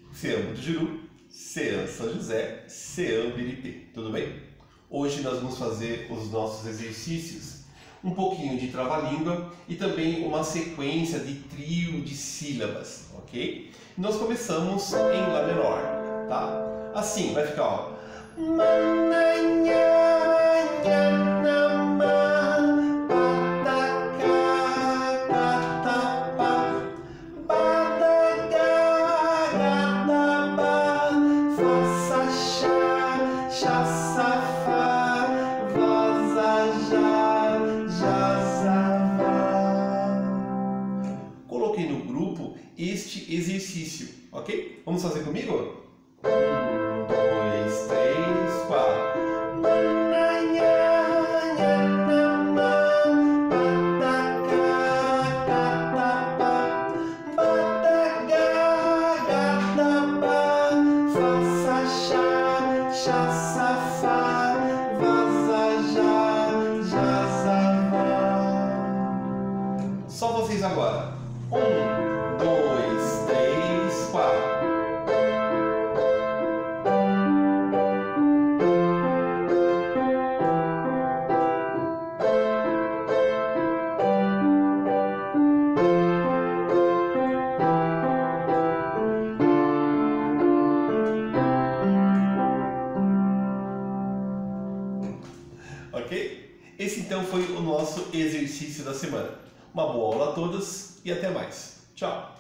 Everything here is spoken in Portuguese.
Sean Butujuru, Sean São José, Sean Biripê. Tudo bem? Hoje nós vamos fazer os nossos exercícios, um pouquinho de trava-língua e também uma sequência de trio de sílabas, ok? Nós começamos em Lá menor, tá? Assim, vai ficar, ó. Coloquei no grupo este exercício, ok? Vamos fazer comigo? 1, 2, 3, 4. Só vocês agora. 1, 2, 3, 4. Ok? Esse então foi o nosso exercício da semana. Uma boa aula a todos e até mais. Tchau!